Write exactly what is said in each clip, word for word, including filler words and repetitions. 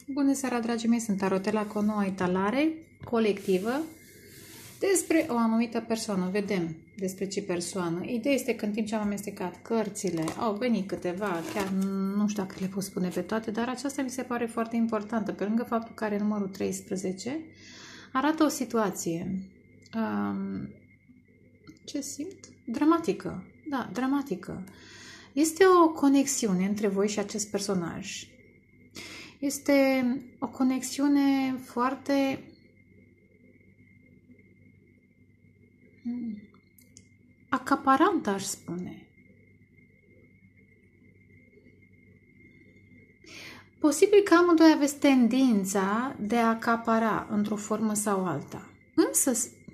Bună seara, dragii mei, sunt Tarotela cu o nouă etalare colectivă despre o anumită persoană. Vedem despre ce persoană. Ideea este că în timp ce am amestecat cărțile, au venit câteva, chiar nu știu dacă le pot spune pe toate, dar aceasta mi se pare foarte importantă. Pe lângă faptul că are numărul treisprezece, arată o situație, um, ce simt? Dramatică. Da, dramatică. Este o conexiune între voi și acest personaj. Este o conexiune foarte acaparantă, aș spune. Posibil că amândoi aveți tendința de a acapara într-o formă sau alta. Însă,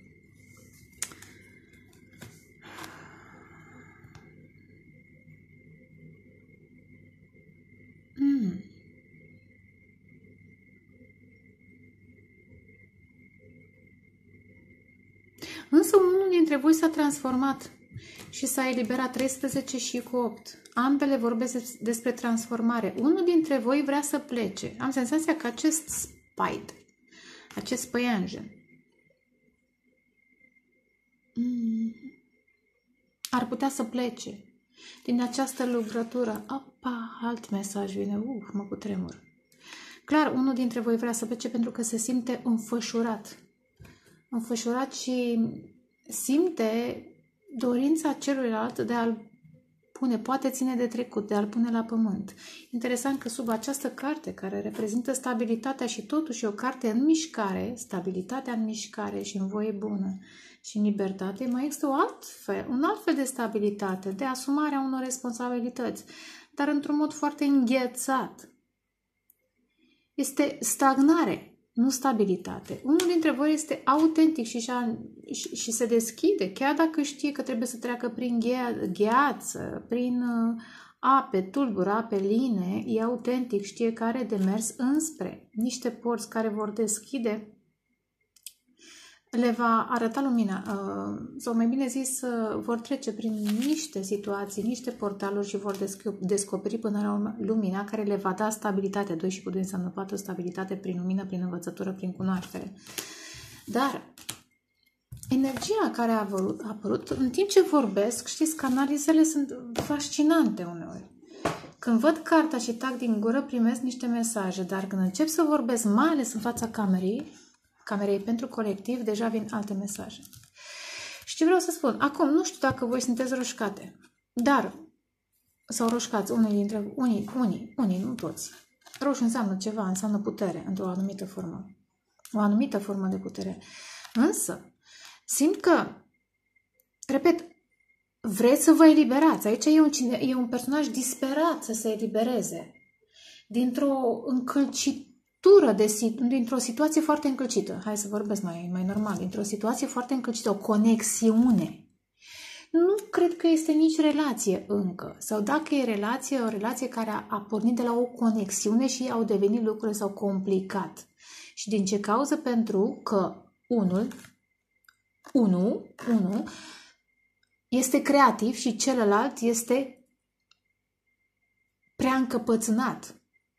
hmm. Însă unul dintre voi s-a transformat și s-a eliberat, treisprezece și cu opt. Ambele vorbesc despre transformare. Unul dintre voi vrea să plece. Am senzația că acest spider, acest păianjen, ar putea să plece din această lucrătură. Opa, alt mesaj vine. Uf, mă cutremur. Clar, unul dintre voi vrea să plece pentru că se simte înfășurat. Înfășurat și simte dorința celuilalt de a-l pune, poate ține de trecut, de a-l pune la pământ. Interesant că sub această carte, care reprezintă stabilitatea și totuși o carte în mișcare, stabilitatea în mișcare și în voie bună și în libertate, mai există o alt fel, un alt fel de stabilitate, de asumarea unor responsabilități, dar într-un mod foarte înghețat. Este stagnare, nu stabilitate. Unul dintre voi este autentic și, și, și se deschide, chiar dacă știe că trebuie să treacă prin gheață, prin uh, ape tulburi, ape line, e autentic, știe că are de mers înspre niște porți care vor deschide, le va arăta lumina, uh, sau mai bine zis, uh, vor trece prin niște situații, niște portaluri și vor descoperi până la urmă lumina care le va da stabilitate. Doi și cu doi înseamnă patru, stabilitate prin lumină, prin învățătură, prin cunoaștere. Dar energia care a apărut, a apărut, în timp ce vorbesc, știți că analizele sunt fascinante uneori. Când văd cartea și tac din gură, primesc niște mesaje, dar când încep să vorbesc, mai ales în fața camerei, camerei pentru colectiv, deja vin alte mesaje. Și ce vreau să spun? Acum, nu știu dacă voi sunteți roșcate, dar, sau roșcați, unii dintre unii, unii, unii, nu toți. Roșu înseamnă ceva, înseamnă putere, într-o anumită formă. O anumită formă de putere. Însă, simt că, repet, vreți să vă eliberați. Aici e un, e un personaj disperat să se elibereze dintr-o încălcitură, De, dintr-o situație foarte încălcită. Hai să vorbesc mai, mai normal. Dintr-o situație foarte încălcită, o conexiune. Nu cred că este nici relație încă. Sau dacă e relație, o relație care a, a pornit de la o conexiune și au devenit lucrurile s-au complicat. Și din ce cauză? Pentru că unul, unul, unul este creativ și celălalt este prea încăpățânat.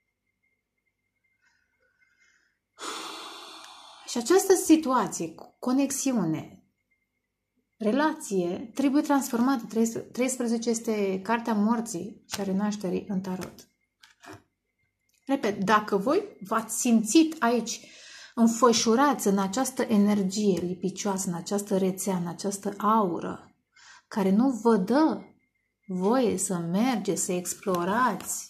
Și această situație, conexiune, relație, trebuie transformată. treisprezece este cartea morții și a renașterii în tarot. Repet, dacă voi v-ați simțit aici înfășurați în această energie lipicioasă, în această rețea, în această aură, care nu vă dă voie să mergeți, să explorați,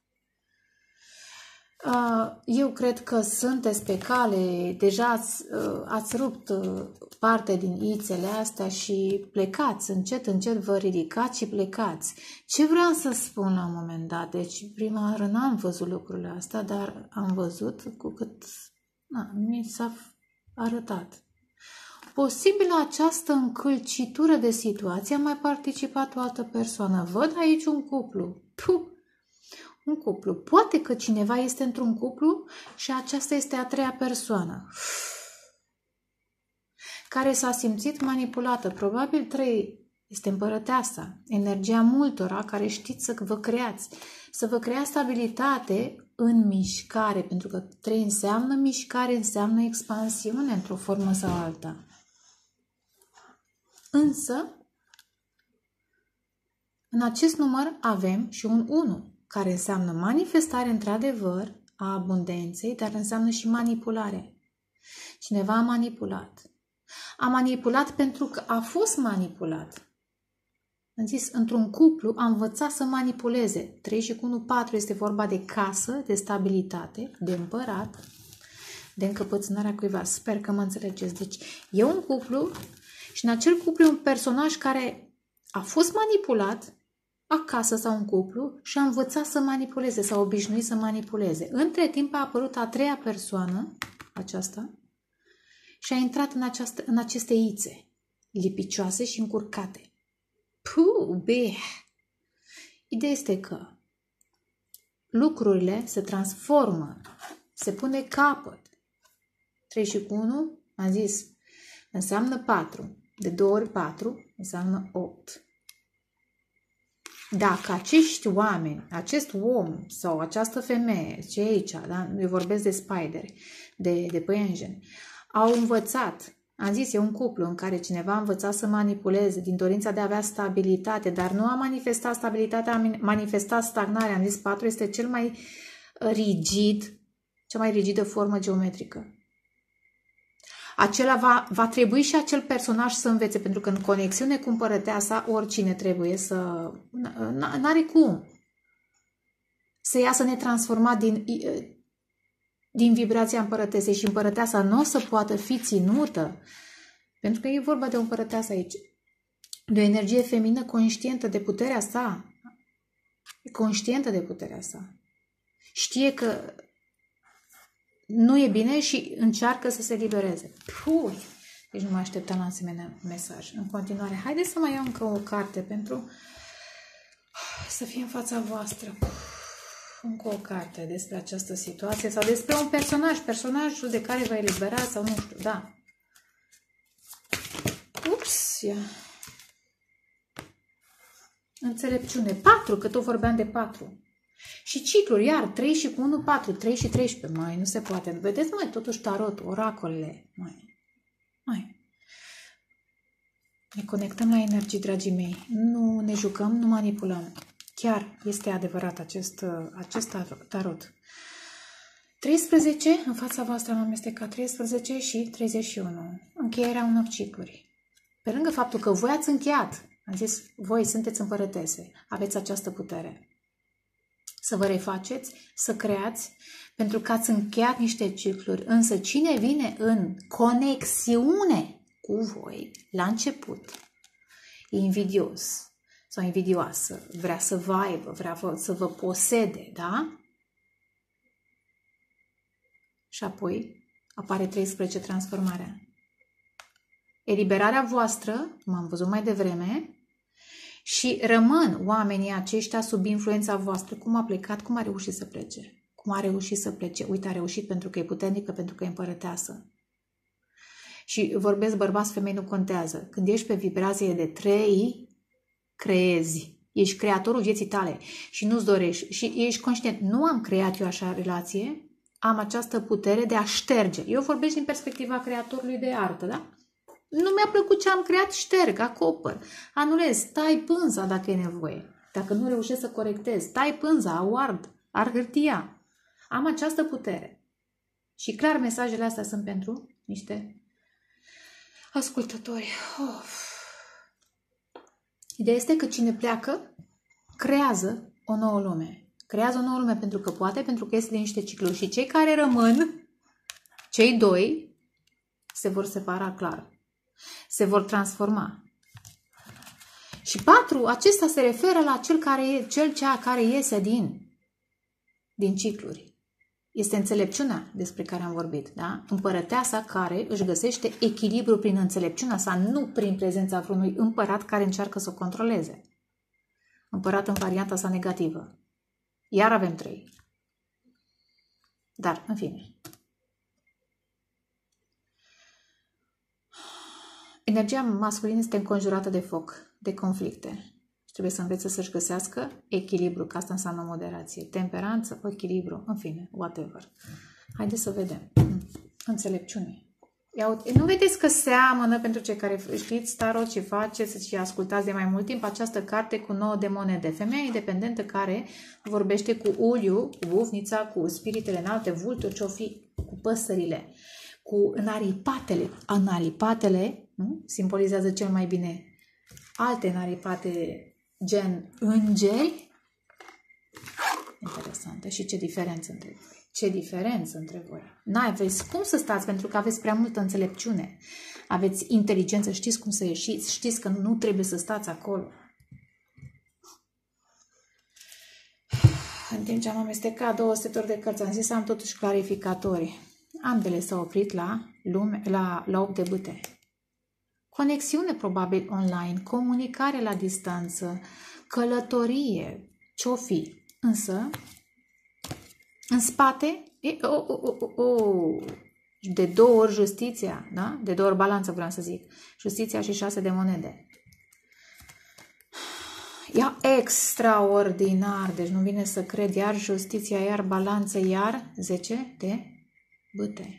eu cred că sunteți pe cale, deja ați, ați rupt parte din ițele astea și plecați, încet, încet vă ridicați și plecați. Ce vreau să spun la un moment dat? Deci, prima oară n-am văzut lucrurile astea, dar am văzut cu cât na, mi s-a arătat. Posibil la această încălcitură de situație a mai participat o altă persoană. Văd aici un cuplu. Puh! Un cuplu. Poate că cineva este într-un cuplu și aceasta este a treia persoană care s-a simțit manipulată. Probabil trei este împărăteasa, energia multora care știți să vă creați, să vă creați stabilitate în mișcare, pentru că trei înseamnă mișcare, înseamnă expansiune într-o formă sau alta. Însă, în acest număr avem și un unu, care înseamnă manifestare într-adevăr a abundenței, dar înseamnă și manipulare. Cineva a manipulat. A manipulat pentru că a fost manipulat. Am zis, într-un cuplu a învățat să manipuleze. trei și cu unu, patru este vorba de casă, de stabilitate, de împărat, de încăpățânarea cuiva. Sper că mă înțelegeți. Deci e un cuplu și în acel cuplu e un personaj care a fost manipulat acasă sau în cuplu și a învățat să manipuleze, s-a obișnuit să manipuleze. Între timp a apărut a treia persoană, aceasta, și a intrat în, această, în aceste ițe, lipicioase și încurcate. Puh, beh! Ideea este că lucrurile se transformă, se pune capăt. trei și cu unu, am zis, înseamnă patru. De două ori patru înseamnă opt. Dacă acești oameni, acest om sau această femeie, ce aici, da? Eu vorbesc de spideri, de, de păienjeni, au învățat, am zis, e un cuplu în care cineva a învățat să manipuleze din dorința de a avea stabilitate, dar nu a manifestat stabilitatea, a manifestat stagnarea. Am zis, patru este cel mai rigid, cea mai rigidă formă geometrică. Acela va, va trebui și acel personaj să învețe, pentru că în conexiune cu împărăteasa oricine trebuie să... N-are cum să iasă netransformat din, din vibrația împărătesei și împărăteasa nu o să poată fi ținută, pentru că e vorba de o împărăteasă aici, de o energie feminină conștientă de puterea sa, conștientă de puterea sa. Știe că nu e bine și încearcă să se libereze. Pui! Deci nu mă așteptam la asemenea mesaj. În continuare, haideți să mai iau încă o carte pentru să fie în fața voastră. Încă o carte despre această situație sau despre un personaj, personajul de care va elibera sau nu știu, da. Ups! Ia. Înțelepciune. patru, că tot vorbeam de patru. Și cicluri, iar, trei și cu unu, patru, trei și treisprezece. Mai, nu se poate. Vedeți, mai totuși tarot, oracolele. Mai, mai. Ne conectăm la energii, dragii mei. Nu ne jucăm, nu manipulăm. Chiar este adevărat acest, acest tarot. treisprezece, în fața voastră am amestecat treisprezece și treizeci și unu. Încheierea unor cicluri. Pe lângă faptul că voi ați încheiat, am zis, voi sunteți împărătese, aveți această putere. Să vă refaceți, să creați, pentru că ați încheiat niște cicluri. Însă cine vine în conexiune cu voi la început, e invidios sau invidioasă, vrea să vă aibă, vrea să vă posede, da? Și apoi apare treisprezece, transformarea. Eliberarea voastră, cum am văzut mai devreme, și rămân oamenii aceștia sub influența voastră. Cum a plecat, cum a reușit să plece? Cum a reușit să plece? Uite, a reușit pentru că e puternică, pentru că e împărăteasă. Și vorbesc bărbați, femei, nu contează. Când ești pe vibrație de trei, creezi. Ești creatorul vieții tale și nu-ți dorești. Și ești conștient. Nu am creat eu așa relație, am această putere de a șterge. Eu vorbesc din perspectiva creatorului de artă, da? Nu mi-a plăcut ce am creat, șterg, acopăr, anulez, tai pânza dacă e nevoie. Dacă nu reușesc să corectez, tai pânza, o ard, ar hârtia. Am această putere. Și clar, mesajele astea sunt pentru niște ascultători. Of. Ideea este că cine pleacă, creează o nouă lume. Creează o nouă lume pentru că poate, pentru că este de niște cicluri. Și cei care rămân, cei doi, se vor separa clar. Se vor transforma. Și patru, acesta se referă la cel care e, cel cea care iese din, din cicluri. Este înțelepciunea despre care am vorbit, da? Împărăteasa care își găsește echilibru prin înțelepciunea sa, nu prin prezența vreunui împărat care încearcă să o controleze. Împărat în varianta sa negativă. Iar avem trei. Dar, în fine. Energia masculină este înconjurată de foc, de conflicte. trebuie să învețe să-și găsească echilibru, că asta înseamnă moderație, temperanță, echilibru, în fine, whatever. Haideți să vedem. Înțelepciune. Nu vedeți că seamănă, pentru cei care știți tarot și faceți și ascultați de mai mult timp, această carte cu nouă de monede. Femeia independentă care vorbește cu uliu, cu bufnița, cu spiritele înalte, vulturi, ce-o fi, cu păsările, cu înaripatele. Înaripatele, nu? Simbolizează cel mai bine alte înaripate, gen îngeri. Interesantă. Și ce diferență între voi. Ce diferență între voi. N-aveți cum să stați, pentru că aveți prea multă înțelepciune. Aveți inteligență, știți cum să ieșiți, știți că nu trebuie să stați acolo. În timp ce am amestecat două seturi de cărți, am zis să am totuși clarificatori. Ambele s-au oprit la, lume, la, la opt de bâte. Conexiune probabil online, comunicare la distanță, călătorie, ce-o fi. Însă, în spate, e, o, o, o, o, de două ori justiția, da? De două ori balanță, vreau să zic. Justiția și șase de monede. E extraordinar, deci nu vine să cred, iar justiția, iar balanță, iar zece de bâte.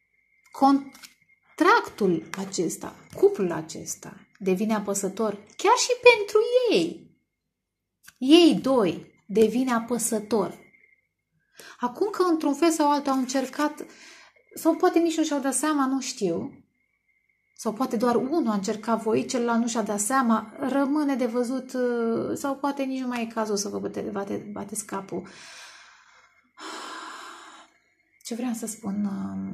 Contractul acesta, cuplul acesta, devine apăsător chiar și pentru ei. Ei doi devine apăsător. Acum că într-un fel sau altul au încercat, sau poate nici nu și-au dat seama, nu știu, sau poate doar unul a încercat voi, celălalt nu și-a dat seama, rămâne de văzut, sau poate nici nu mai e cazul să vă bate, bate, bateți capul. Ce vreau să spun?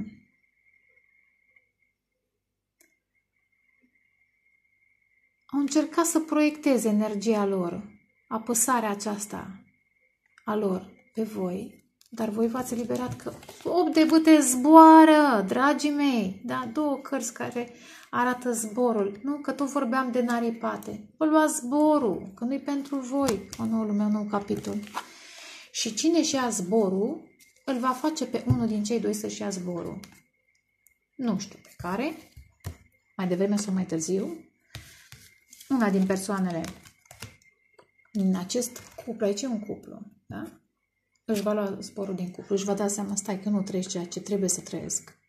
Au încercat să proiecteze energia lor, apăsarea aceasta a lor pe voi, dar voi v-ați eliberat că opt de bâte zboară, dragii mei. Da, două cărți care arată zborul. Nu, că tot vorbeam de naripate. Vă luați zborul, că nu-i pentru voi. O nouă lume, un nou capitol. Și cine și ia zborul, îl va face pe unul din cei doi să-și ia zborul. Nu știu pe care, mai devreme sau mai târziu, una din persoanele din acest cuplu, aici e un cuplu, da? Își va lua zborul din cuplu, își va da seama, stai că nu trăiești ceea ce trebuie să trăiesc.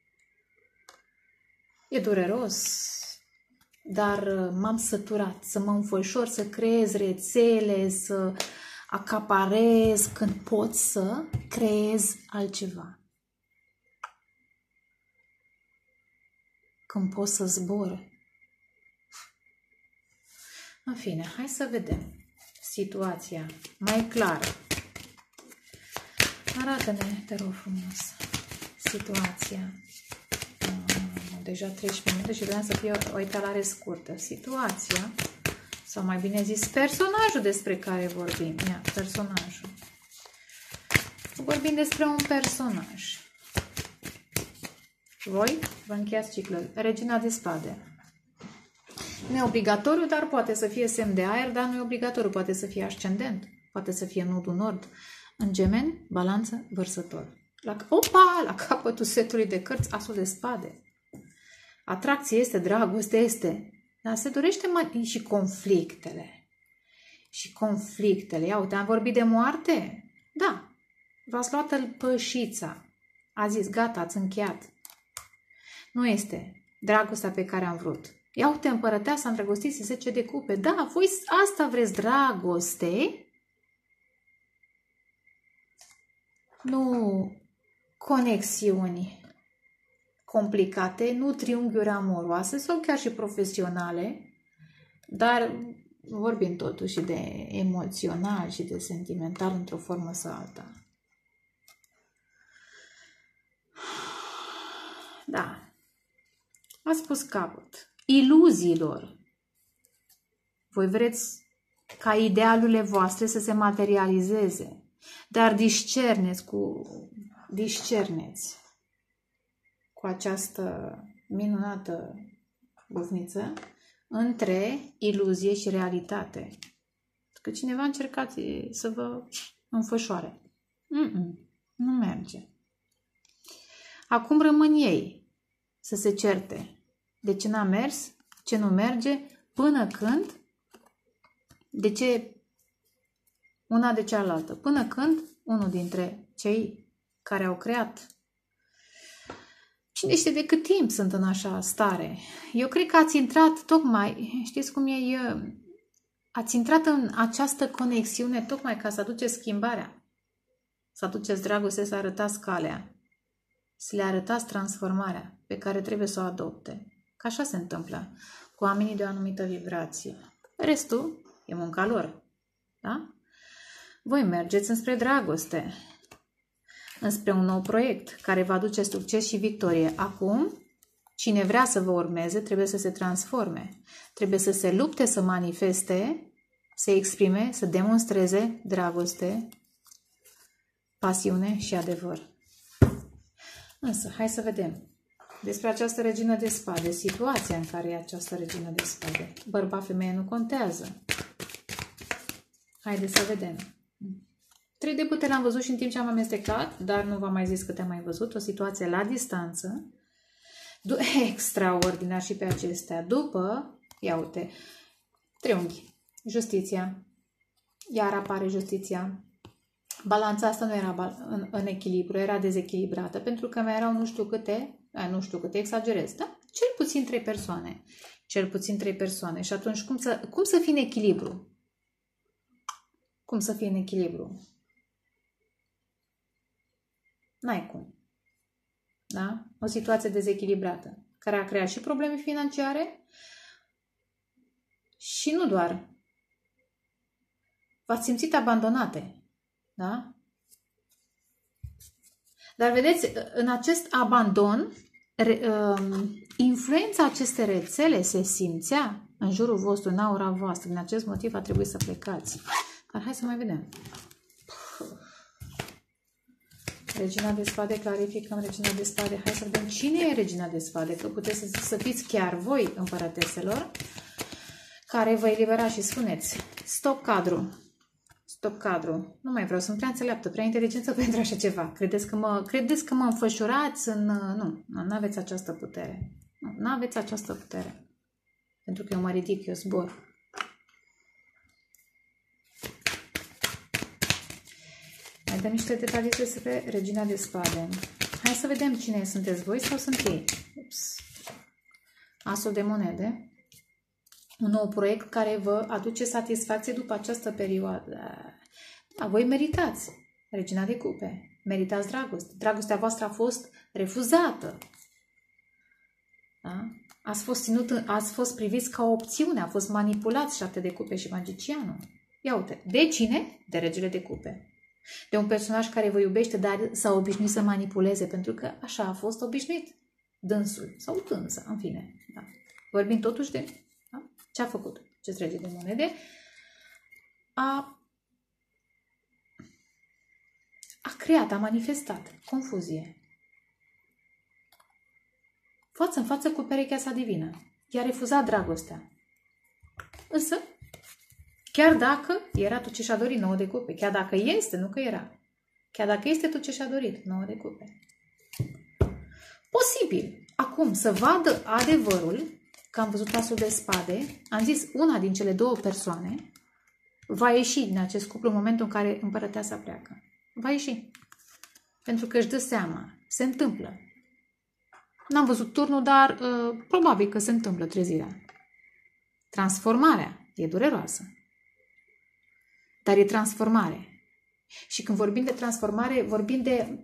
E dureros, dar m-am săturat să mă înfășor, să creez rețele, să acaparez când pot să creez altceva. Când pot să zbor. În fine, hai să vedem situația mai clară. Arată-ne, te rog frumos, situația. Deja treisprezece minute și vreau să fie o, o etalare scurtă. Situația, sau mai bine zis, personajul despre care vorbim. Ia, personajul. Vorbim despre un personaj. Voi vă încheiați ciclul. Regina de spade. Nu e obligatoriu, dar poate să fie semn de aer, dar nu e obligatoriu. Poate să fie ascendent, poate să fie nodul nord. În Gemeni, balanță, vărsător. La, opa, la capătul setului de cărți, asul de spade. Atracție este, dragoste este. Dar se dorește mai și conflictele. Și conflictele. Ia uite, am vorbit de moarte? Da. V-ați luat tălpășița. A zis, gata, ați încheiat. Nu este dragostea pe care am vrut. Ia uite, împărăteasa, îndrăgostiți, zece de cupe. Da, voi asta vreți, dragoste. Nu conexiuni complicate, nu triunghiuri amoroase sau chiar și profesionale, dar vorbim totuși de emoțional și de sentimental într-o formă sau alta. Da. Ați pus capăt iluziilor. Voi vreți ca idealurile voastre să se materializeze. Dar discerneți cu, discerneți cu această minunată bufniță între iluzie și realitate. Că cineva a încercat să vă înfășoare. Mm-mm, nu merge. Acum rămân ei să se certe de ce n-a mers, ce nu merge, până când De ce una de cealaltă? Până când unul dintre cei care au creat, cine știe de cât timp sunt în așa stare. Eu cred că ați intrat tocmai, știți cum e, ați intrat în această conexiune tocmai ca să aduceți schimbarea. Să aduceți dragoste, să arătați calea. Să le arătați transformarea pe care trebuie să o adopte. Că așa se întâmplă cu oamenii de o anumită vibrație. Restul e munca lor. Da? Voi mergeți înspre dragoste, înspre un nou proiect care va aduce succes și victorie. Acum, cine vrea să vă urmeze trebuie să se transforme. Trebuie să se lupte să manifeste, să exprime, să demonstreze dragoste, pasiune și adevăr. Însă, hai să vedem despre această regină de spade, situația în care e această regină de spade. Bărbat, femeie nu contează. Haideți să vedem. Trei de putere am văzut și în timp ce am amestecat, dar nu v-am mai zis câte am mai văzut. O situație la distanță. Extraordinar și pe acestea. După, ia uite, triunghi, justiția. Iar apare justiția. Balanța asta nu era în, în echilibru, era dezechilibrată, pentru că mai erau nu știu câte, nu știu câte, exagerez, da? Cel puțin trei persoane. Cel puțin trei persoane. Și atunci cum să, cum să fii în echilibru? Cum să fie în echilibru? N-ai cum. Da? O situație dezechilibrată, care a creat și probleme financiare și nu doar. V-ați simțit abandonate. Da? Dar vedeți, în acest abandon, influența acestei rețele se simțea în jurul vostru, în aura voastră. Din acest motiv a trebuit să plecați. Dar hai să mai vedem. Regina de spade, clarificăm Regina de spade. Hai să vedem cine e Regina de spade, că puteți să, să fiți chiar voi, împărăteselor, care vă eliberați și spuneți: stop cadru, stop cadru, nu mai vreau, sunt prea înțeleaptă, prea inteligență pentru așa ceva. Credeți că mă, credeți că mă înfășurați în... Nu, nu aveți această putere. Nu, nu aveți această putere. Pentru că eu mă ridic, eu zbor. Mai dăm niște detalii despre Regina de spade. Hai să vedem cine sunteți voi sau sunt ei. Ups. Asul de monede. Un nou proiect care vă aduce satisfacție după această perioadă. Da, voi meritați. Regina de cupe. Meritați dragoste. Dragostea voastră a fost refuzată. Da? Ați fost ținut, ați fost priviți ca o opțiune, a fost manipulați, șapte de cupe și magicianul. Ia uite. De cine? De regele de cupe. De un personaj care vă iubește, dar s-a obișnuit să manipuleze, pentru că așa a fost obișnuit dânsul sau dânsa, în fine. Da. Vorbim totuși de da? Ce a făcut acest rege de monede. A, a creat, a manifestat confuzie. Față în față cu perechea sa divină. I-a refuzat dragostea. Însă, chiar dacă era tot ce și-a dorit, nouă de cupe. Chiar dacă este, nu că era. Chiar dacă este tot ce și-a dorit, nouă de cupe. Posibil, acum, să vadă adevărul, că am văzut asul de spade, am zis, una din cele două persoane va ieși din acest cuplu în momentul în care împărăteasa pleacă. Va ieși. Pentru că își dă seama. Se întâmplă. N-am văzut turnul, dar uh, probabil că se întâmplă trezirea. Transformarea e dureroasă. Dar e transformare. Și când vorbim de transformare, vorbim de...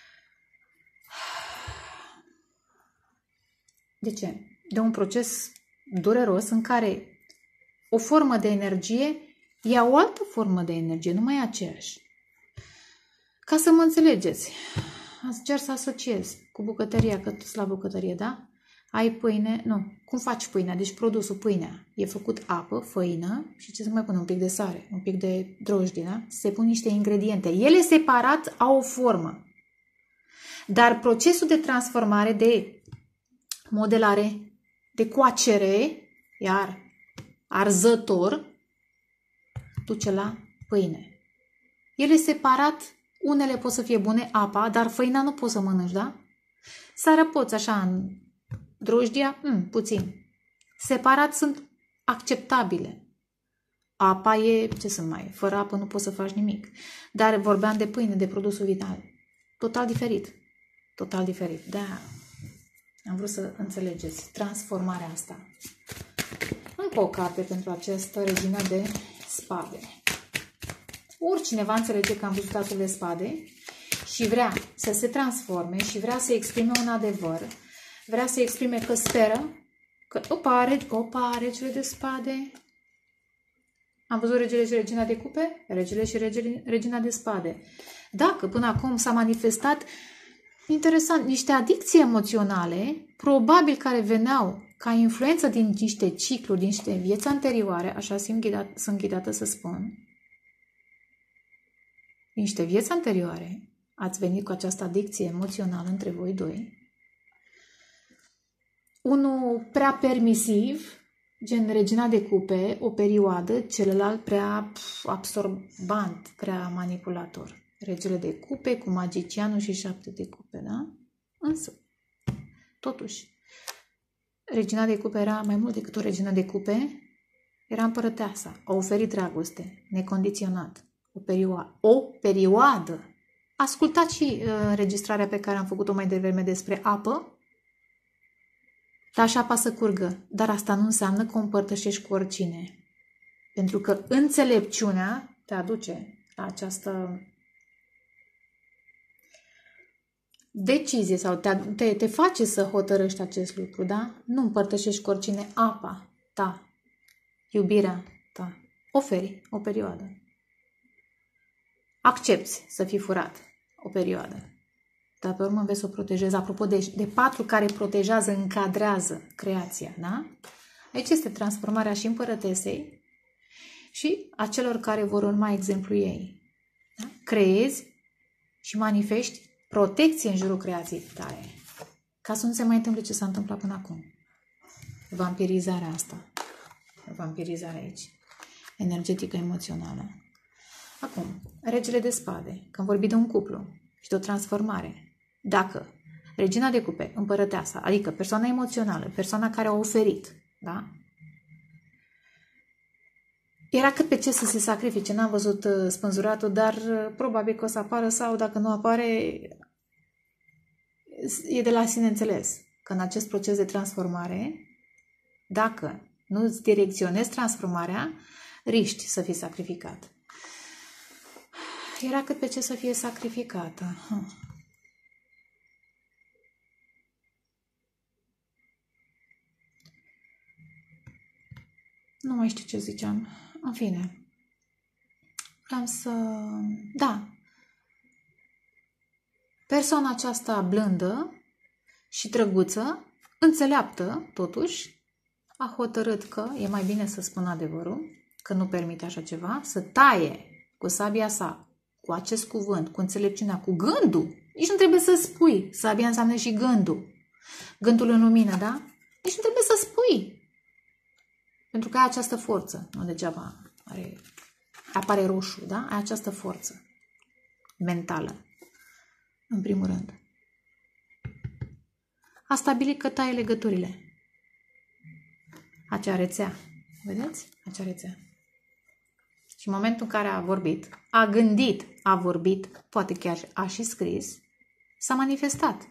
De ce? De un proces dureros în care o formă de energie ia o altă formă de energie, nu mai aceeași. Ca să mă înțelegeți, încerc să asociez cu bucătăria, că tu la bucătărie, da? Ai pâine, nu, cum faci pâinea? Deci produsul, pâinea, e făcut apă, făină și ce să mai pun? Un pic de sare, un pic de drojdie, da? Se pun niște ingrediente. Ele separat au o formă. Dar procesul de transformare, de modelare, de coacere, iar arzător, duce la pâine. Ele separat, unele pot să fie bune, apa, dar făina nu poți să mănânci, da? Sarea poți așa în drojdia, mm, puțin. Separat sunt acceptabile. Apa e, ce să mai, fără apă nu poți să faci nimic. Dar vorbeam de pâine, de produsul vital. Total diferit. Total diferit. Da, am vrut să înțelegeți transformarea asta. Încă o carte pentru această regină de spade. Oricine va înțelege că am văzut asul de spade și vrea să se transforme și vrea să exprime un adevăr, vrea să exprime că speră, că opa, opa, regele de spade. Am văzut regele și regina de cupe, regele și regele, regina de spade. Dacă până acum s-a manifestat, interesant, niște adicții emoționale, probabil care veneau ca influență din niște cicluri, din niște vieți anterioare, așa sunt ghidată, sunt ghidată să spun, din niște vieți anterioare, ați venit cu această adicție emoțională între voi doi. Unul prea permisiv, gen regina de cupe, o perioadă, celălalt prea absorbant, prea manipulator. Regele de cupe cu magicianul și șapte de cupe, da? Însă, totuși, regina de cupe era mai mult decât o regină de cupe, era împărăteasa, a oferit dragoste, necondiționat, o perioadă. O perioadă. Ascultați și uh, înregistrarea pe care am făcut-o mai devreme despre apă. Lași apa să curgă, dar asta nu înseamnă că o împărtășești cu oricine. Pentru că înțelepciunea te aduce la această decizie sau te, te, te face să hotărăști acest lucru, da? Nu împărtășești cu oricine apa ta, iubirea ta. Oferi o perioadă. Accepți să fii furat o perioadă. Dar pe urmă vei să o protejezi. Apropo de, de patru care protejează, încadrează creația, da? Aici este transformarea și împărătesei și a celor care vor urma exemplul ei. Da? Creezi și manifesti protecție în jurul creației tale. Ca să nu se mai întâmple ce s-a întâmplat până acum. Vampirizarea asta. Vampirizarea aici. Energetică, emoțională. Acum, regele de spade. Când vorbim de un cuplu și de o transformare. Dacă regina de cupe, împărăteasa, adică persoana emoțională, persoana care a oferit, da? Era cât pe ce să se sacrifice. N-am văzut uh, spânzuratul, dar uh, probabil că o să apară sau dacă nu apare, e de la sine înțeles că în acest proces de transformare, dacă nu îți direcționezi transformarea, riști să fii sacrificat. Era cât pe ce să fie sacrificată. Hm. Nu mai știu ce ziceam. În fine. Vreau să... Da. Persoana aceasta blândă și drăguță, înțeleaptă, totuși, a hotărât că e mai bine să spun adevărul, că nu permite așa ceva, să taie cu sabia sa, cu acest cuvânt, cu înțelepciunea, cu gândul. Nici nu trebuie să spui. Sabia înseamnă și gândul. Gândul în lumină, da? Nici nu trebuie să spui. Pentru că ai această forță. Nu degeaba are, apare roșu, da? Ai această forță mentală. În primul rând. A stabilit că taie legăturile. Acea rețea. Vedeți? Acea rețea. Și în momentul în care a vorbit, a gândit, a vorbit, poate chiar a și scris, s-a manifestat.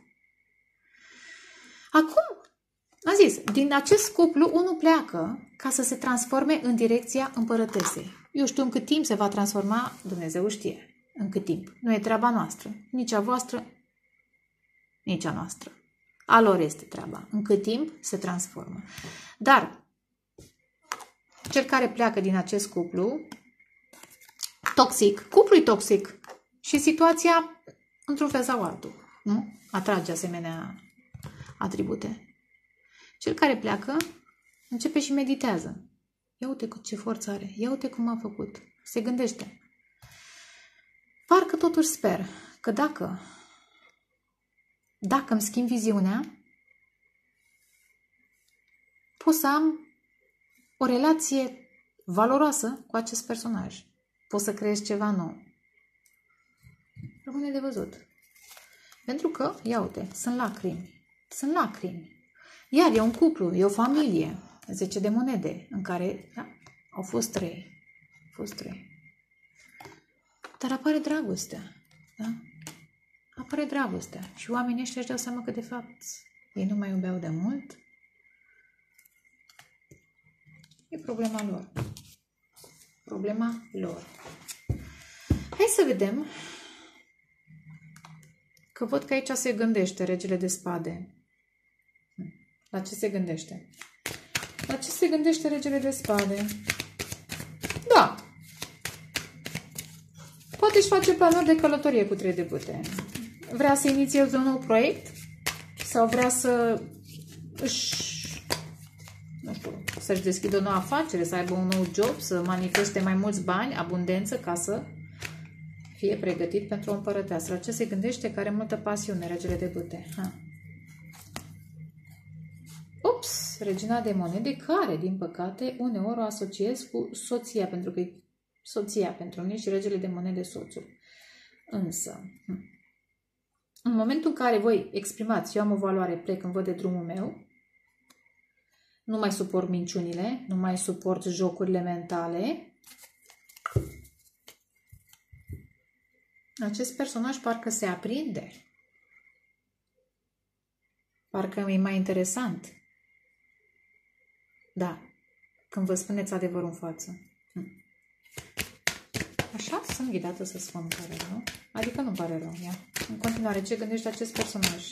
Acum, a zis, din acest cuplu, unul pleacă ca să se transforme în direcția împărătesei. Eu știu în cât timp se va transforma, Dumnezeu știe. În cât timp. Nu e treaba noastră. Nici a voastră, nici a noastră. A lor este treaba. În cât timp se transformă. Dar, cel care pleacă din acest cuplu, toxic, cuplul toxic și situația într-un fel sau altul, nu? Atrage asemenea atribute. Cel care pleacă începe și meditează. Ia uite cu ce forță are, ia uite cum a făcut. Se gândește. Parcă totuși sper că dacă dacă îmi schimb viziunea, pot să am o relație valoroasă cu acest personaj. Pot să creez ceva nou. Rămâne de văzut. Pentru că, ia uite, sunt lacrimi. Sunt lacrimi. Iar e un cuplu, e o familie. zece de monede, în care da, au fost trei. fost trei. Dar apare dragostea. Da? Apare dragostea. Și oamenii ăștia își dau seama că, de fapt, ei nu mai iubeau de mult. E problema lor. Problema lor. Hai să vedem. Că văd că aici se gândește regele de spade. La ce se gândește? La ce se gândește regele de spade? Da. Poate își face planuri de călătorie cu trei de bâte. Vrea să inițieze un nou proiect? Sau vrea să își, nu știu, să-și deschidă o nouă afacere, să aibă un nou job, să manifeste mai mulți bani, abundență, ca să fie pregătit pentru o împărăteasă. La ce se gândește? Că are multă pasiune, regele de bâte. Ha. Ups, regina de monede, care, din păcate, uneori o asociez cu soția, pentru că e soția pentru mine și regele de monede soțul. Însă, în momentul în care voi exprimați, eu am o valoare, plec, îmi văd de drumul meu, nu mai suport minciunile, nu mai suport jocurile mentale, acest personaj parcă se aprinde. Parcă e mai interesant. Da, când vă spuneți adevărul în față. Așa sunt ghidată să spun, pare rău. Adică nu pare rău, ia. În continuare, ce gândește acest personaj?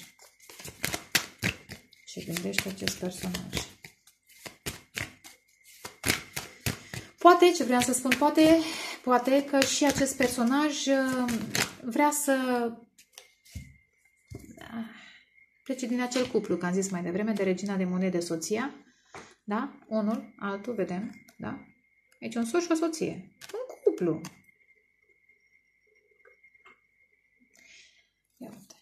Ce gândește acest personaj? Poate, ce vreau să spun, poate, poate că și acest personaj vrea să plece din acel cuplu, că am zis mai devreme, de regina de monede, soția. Da? Unul, altul, vedem. Da? Aici un soț și o soție. Un cuplu. Ia uite.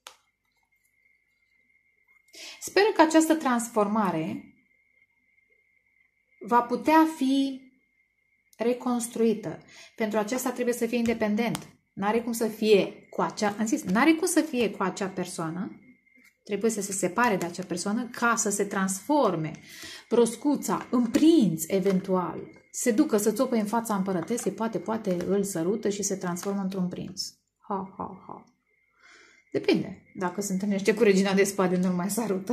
Sper că această transformare va putea fi reconstruită. Pentru aceasta trebuie să fie independent. N-are cum să fie cu acea, am zis, n-are cum să fie cu acea persoană. Trebuie să se separe de acea persoană ca să se transforme broscuța în prinț, eventual. Se ducă să țopă în fața împărătesei, poate, poate îl sărută și se transformă într-un prinț. Ha, ha, ha. Depinde. Dacă se întâlnește cu regina de spade, nu-l mai sărută.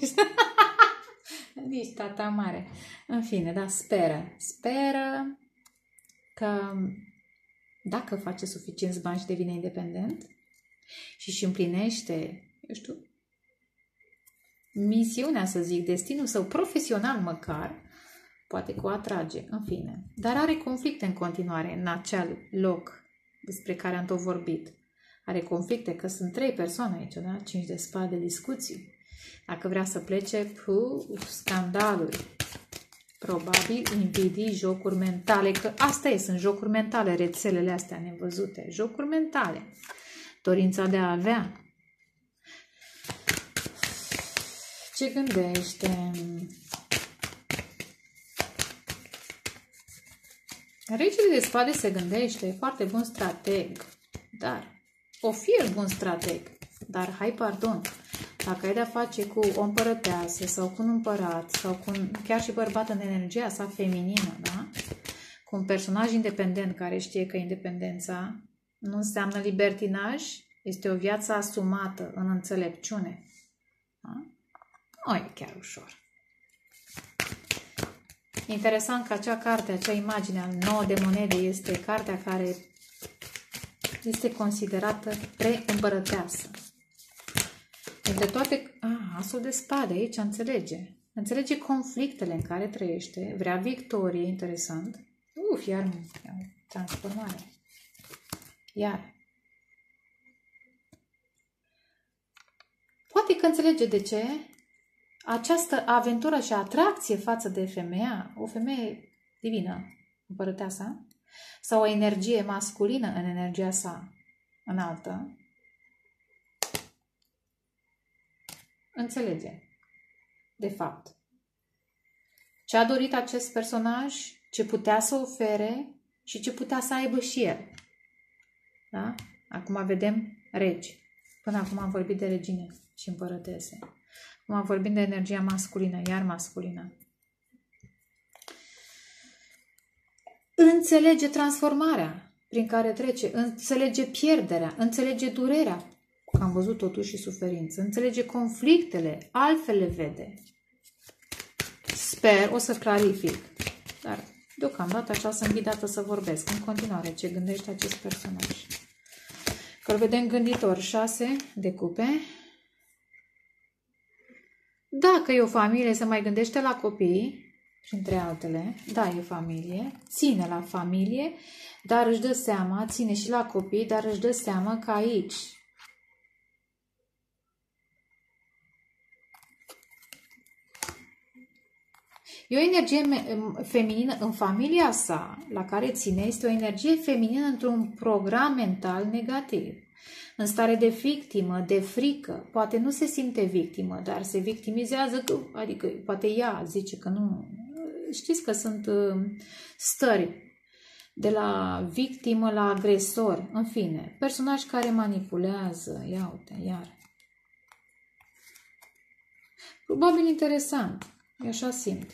Nici tata mare. În fine, da, speră. Speră că dacă face suficienți bani și devine independent și își împlinește, eu știu, misiunea, să zic, destinul său profesional măcar, poate că o atrage, în fine. Dar are conflicte în continuare în acel loc despre care am tot vorbit. Are conflicte, că sunt trei persoane aici, da? Cinci de spade, discuții. Dacă vrea să plece, puh, scandaluri. Probabil invidii, jocuri mentale, că asta e, sunt jocuri mentale, rețelele astea nevăzute. Jocuri mentale. Dorința de a avea. Ce gândește? Regele de spade se gândește, e foarte bun strateg, dar o fie bun strateg, dar hai pardon, dacă ai de-a face cu o împărăteasă sau cu un împărat sau cu un, chiar și bărbat în energia sa feminină, da? Cu un personaj independent care știe că independența nu înseamnă libertinaj, este o viață asumată în înțelepciune. Da? Nu e chiar ușor. Interesant că acea carte, acea imagine al nouă de monede este cartea care este considerată preîmpărăteasă. Între toate, a, asul de spade aici înțelege. Înțelege conflictele în care trăiește, vrea victorie, interesant. Uf, iar, iar transformare. Iar. Poate că înțelege de ce această aventură și atracție față de femeia, o femeie divină, împărăteasa, sau o energie masculină în energia sa înaltă, înțelege, de fapt, ce a dorit acest personaj, ce putea să ofere și ce putea să aibă și el. Da? Acum vedem regi. Până acum am vorbit de regine și împărătese. Acum vorbim de energia masculină, iar masculină. înțelege transformarea prin care trece, înțelege pierderea, înțelege durerea, că am văzut totuși și suferință, înțelege conflictele, altfel le vede. Sper, o să clarific, dar deocamdată așa sunt ghidată să vorbesc. În continuare, ce gândește acest personaj? Că îl vedem gânditor, șase de cupe. Dacă e o familie, se mai gândește la copii, printre altele. Da, e familie, ține la familie, dar își dă seama, ține și la copii, dar își dă seama că aici e o energie feminină în familia sa, la care ține, este o energie feminină într-un program mental negativ. În stare de victimă, de frică, poate nu se simte victimă, dar se victimizează, adică poate ea zice că nu. Știți că sunt stări de la victimă la agresor, în fine, personaj care manipulează, ia uite, iar. Probabil interesant, eu așa simt.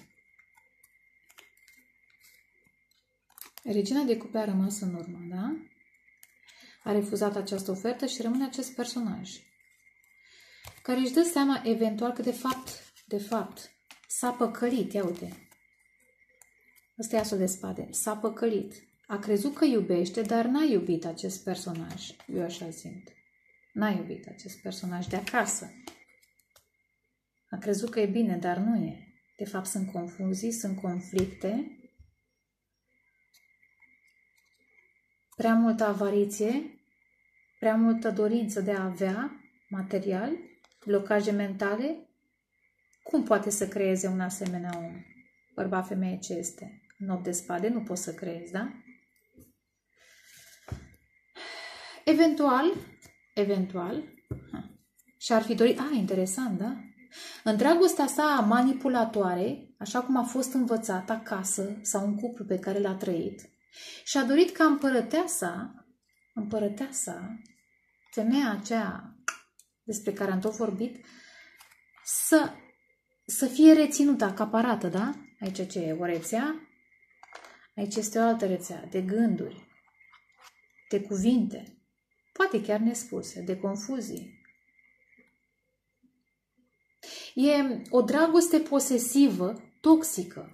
Regina de cupe a rămas în urmă, da? A refuzat această ofertă și rămâne acest personaj, care își dă seama eventual că de fapt, de fapt, s-a păcălit, ia uite. Ăsta e asul de spade, s-a păcălit. A crezut că iubește, dar n-a iubit acest personaj. Eu așa simt. N-a iubit acest personaj de acasă. A crezut că e bine, dar nu e. De fapt sunt confuzii, sunt conflicte. Prea multă avariție, prea multă dorință de a avea material, blocaje mentale. Cum poate să creeze un asemenea om? Bărbat, femeie, ce este? În opt de spade nu poți să creezi, da? Eventual, eventual, și-ar fi dorit, a, interesant, da? În dragostea sa manipulatoare, așa cum a fost învățat acasă sau în cuplu pe care l-a trăit, și-a dorit ca împărăteasa, împărăteasa, femeia aceea despre care am tot vorbit, să, să fie reținută, acaparată, da? Aici ce e? O rețea? Aici este o altă rețea de gânduri, de cuvinte, poate chiar nespuse, de confuzii. E o dragoste posesivă, toxică.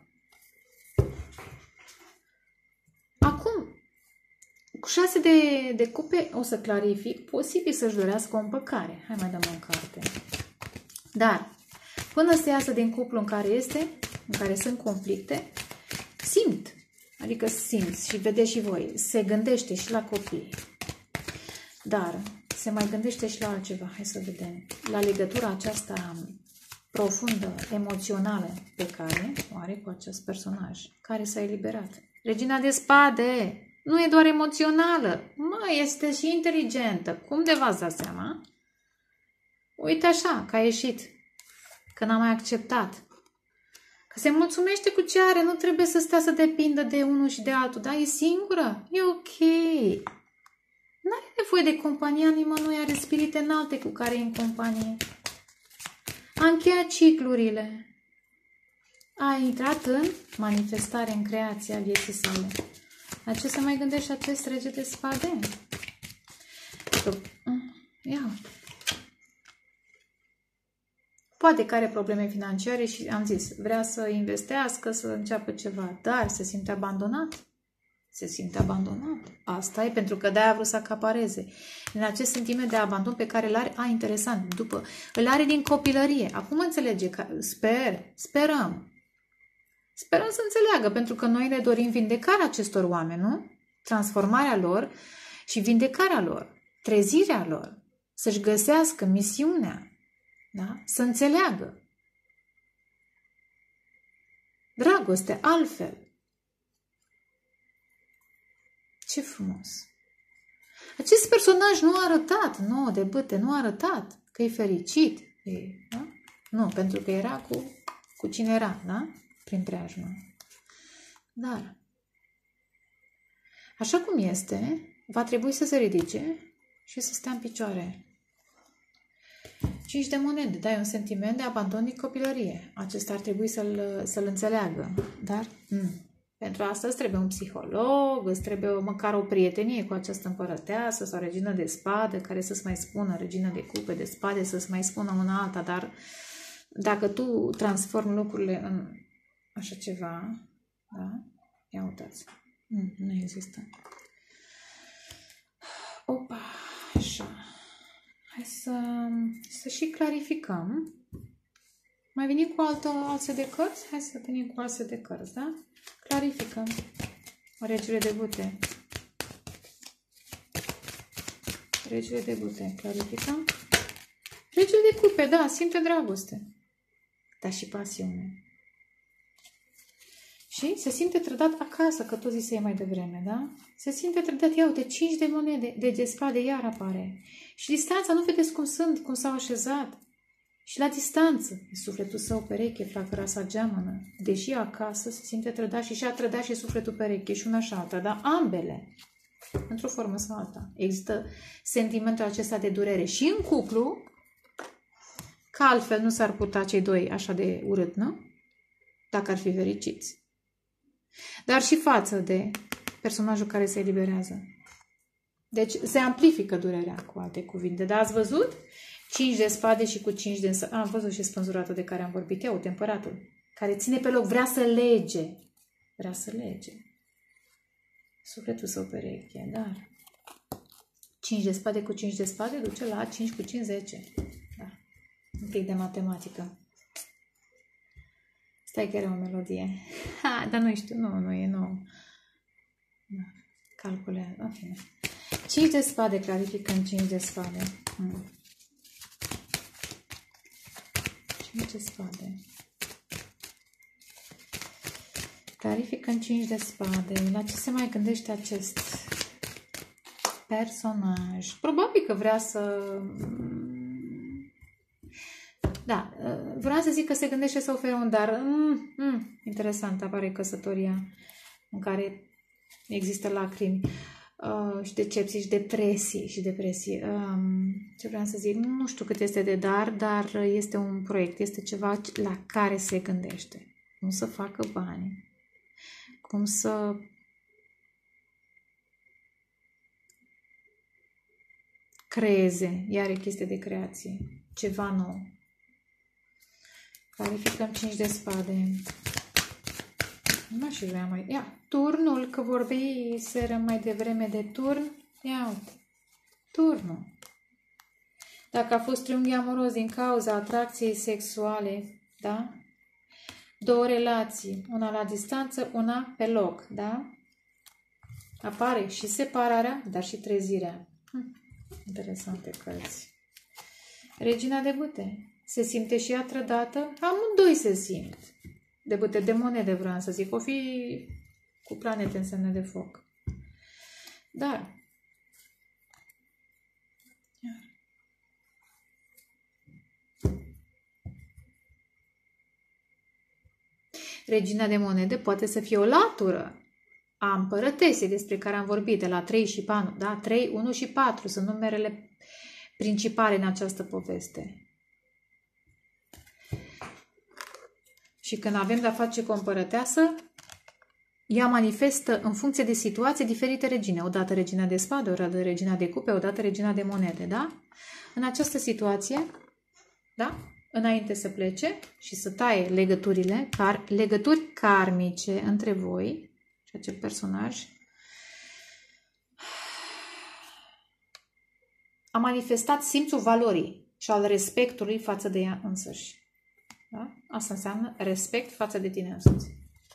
Acum, cu șase de, de cupe, o să clarific, posibil să-și dorească o împăcare. Hai mai dăm o carte. Dar, până să iasă din cuplu în care este, în care sunt conflicte, simt, adică simți și vedeți și voi, se gândește și la copii. Dar se mai gândește și la altceva. Hai să vedem. La legătura aceasta profundă, emoțională pe care o are cu acest personaj, care s-a eliberat. Regina de spade nu e doar emoțională, mă, este și inteligentă. Cum de v-ați dat seama? Uite așa, că a ieșit, că n-a mai acceptat. Că se mulțumește cu ce are, nu trebuie să stea să depindă de unul și de altul, da? E singură, e ok. N-are nevoie de compania nimănui, are spirite înalte cu care e în companie. A încheiat ciclurile. A intrat în manifestare, în creația vieții sale. La ce se mai gândește acest rege de spade? Că, ia. Poate că are probleme financiare și am zis, vrea să investească, să înceapă ceva, dar se simte abandonat. Se simte abandonat. Asta e pentru că de-aia a vrut să acapareze. În acest sentiment de abandon pe care îl are, a, interesant, după, îl are din copilărie. Acum înțelege, că, sper, sperăm. Sperăm să înțeleagă, pentru că noi le dorim vindecarea acestor oameni, nu? Transformarea lor și vindecarea lor, trezirea lor, să-și găsească misiunea, da? Să înțeleagă. Dragoste, altfel. Ce frumos! Acest personaj nu a arătat, nu, de bâte, nu a arătat că e fericit. E, da? Nu, pentru că era cu, cu cine era, da? Prin preajmă. Dar, așa cum este, va trebui să se ridice și să stea în picioare. Cinci de monede, dai un sentiment de abandon din copilărie. Acesta ar trebui să-l să-l înțeleagă. Dar, mm, Pentru asta îți trebuie un psiholog, îți trebuie măcar o prietenie cu această împărăteasă sau regină de spade, care să-ți mai spună, regină de cupe, de spade, să-ți mai spună una alta, dar dacă tu transformi lucrurile în așa ceva, da? Ia uitați. Nu, nu există. Opa, așa. Hai să, să și clarificăm. Mai venim cu altă alță de cărți? Hai să venim cu alță de cărți, da? Clarificăm. Regele de bute. Regele de bute. Clarificăm. Regele de cupe, da, simte dragoste. Dar și pasiune. Și se simte trădat acasă, că tu zisei mai devreme, da? Se simte trădat, ia uite, cinci de monede, de, de spade iar apare. Și distanța, nu vedeți cum sunt, cum s-au așezat. Și la distanță, e sufletul său pereche, flacăra sa geamănă. Deși acasă se simte trădat și și-a trădat și sufletul pereche, și una și alta, dar ambele, într-o formă sau alta. Există sentimentul acesta de durere și în cuplu, că altfel nu s-ar putea cei doi așa de urât, nu? Dacă ar fi fericiți. Dar și față de personajul care se eliberează. Deci se amplifică durerea, cu alte cuvinte. Dar ați văzut? cinci de spade și cu cinci de însă. Am văzut și spânzuratul de care am vorbit eu, tempăratul. Care ține pe loc, vrea să lege. Vrea să lege. Sufletul său pereche, dar cinci de spade cu cinci de spade duce la cinci cu cinci, zece. Da. Un pic de matematică. Stai că era o melodie. Ha, dar nu știu, nu, nu e nou. Calcule, în fine. cinci de spade, clarificăm cinci de spade. Hmm. cinci de spade. Clarificăm cinci de spade. La ce se mai gândește acest personaj? Probabil că vrea să... Da, vreau să zic că se gândește să ofere un dar. Mm, mm, interesant, apare căsătoria în care există lacrimi uh, și decepții și depresii și depresii. Um, ce vreau să zic? Nu știu cât este de dar, dar este un proiect, este ceva la care se gândește. Cum să facă bani, cum să creeze, iar e chestie de creație, ceva nou. Clarificăm cinci de spade. Nu și vrea mai... Ia, turnul, că vorbei seră mai devreme de turn. Ia uite. Turnul. Dacă a fost triunghi amoros din cauza atracției sexuale, da? Două relații, una la distanță, una pe loc, da? Apare și separarea, dar și trezirea. Hm, interesante cărți. Regina de bute. Se simte și ea trădată? Amândoi se simt. De bute, de monede vreau să zic. O fi cu planete în semne de foc. Dar regina de monede poate să fie o latură a împărătesei despre care am vorbit, de la trei și patru, da? trei, unu și patru sunt numerele principale în această poveste. Și când avem de-a face cu o împărăteasă, ea manifestă în funcție de situație diferite regine. Odată regina de spade, odată regina de cupe, odată regina de monede, da? În această situație, da? Înainte să plece și să taie legăturile, car, legături karmice între voi și acel personaj, a manifestat simțul valorii și al respectului față de ea însăși. Da? Asta înseamnă respect față de tine însuți.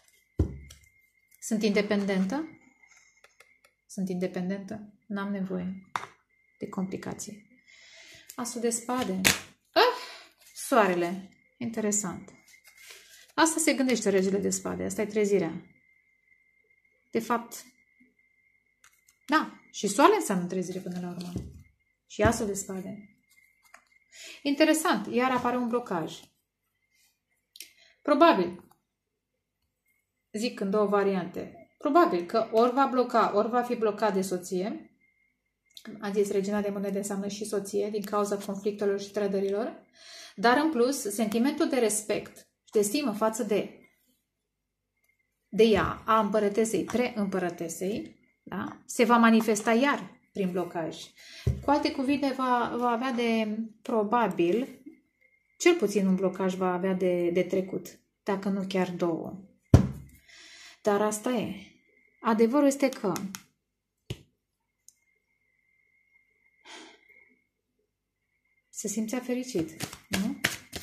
Sunt independentă? Sunt independentă? N-am nevoie de complicații. Asul de spade. Ah, soarele. Interesant. Asta se gândește regele de spade. Asta e trezirea. De fapt, da, și soarele înseamnă trezire până la urmă. Și asul de spade. Interesant. Iar apare un blocaj. Probabil, zic în două variante, probabil că ori va bloca, ori va fi blocat de soție. Am zis, regina de monede înseamnă și soție din cauza conflictelor și trădărilor, dar în plus, sentimentul de respect și de stimă față de de ea, a împărătesei, pre-împărătesei, da? Se va manifesta iar prin blocaj. Cu alte cuvinte, va, va avea de, probabil, cel puțin un blocaj va avea de, de trecut, dacă nu chiar două. Dar asta e. Adevărul este că se simțea fericit, nu?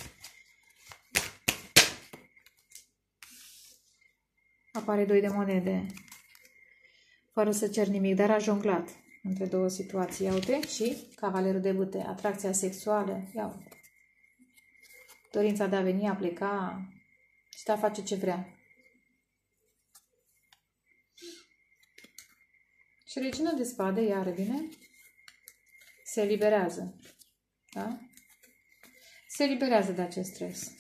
Apare doi de monede, fără să cer nimic, dar a jonglat între două situații. Ia uite, și cavalerul de bâte, atracția sexuală, ia uite. Dorința de a veni, a pleca și de a face ce vrea. Și regina de spade, ea revine, se eliberează. Da? Se eliberează de acest stres.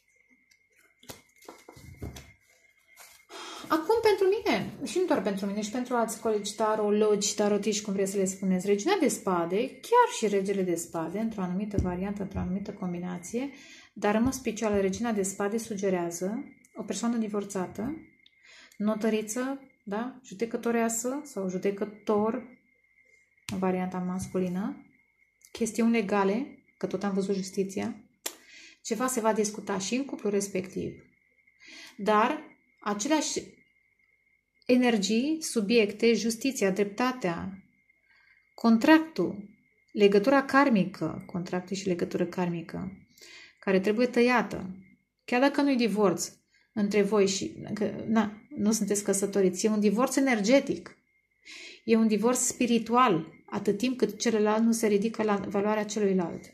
Acum, pentru mine, și nu doar pentru mine, și pentru alți colegi tarologi, tarotiști, cum vreți să le spuneți, regina de spade, chiar și regele de spade, într-o anumită variantă, într-o anumită combinație, dar în mod special, regina de spade sugerează o persoană divorțată, notăriță, da? Judecătoreasă sau judecător, în varianta masculină, chestiuni legale, că tot am văzut justiția, ceva se va discuta și în cuplul respectiv. Dar aceleași energii, subiecte, justiția, dreptatea, contractul, legătura karmică, contractul și legătură karmică, care trebuie tăiată, chiar dacă nu-i divorț între voi și că, na, nu sunteți căsătoriți, e un divorț energetic, e un divorț spiritual, atât timp cât celălalt nu se ridică la valoarea celuilalt.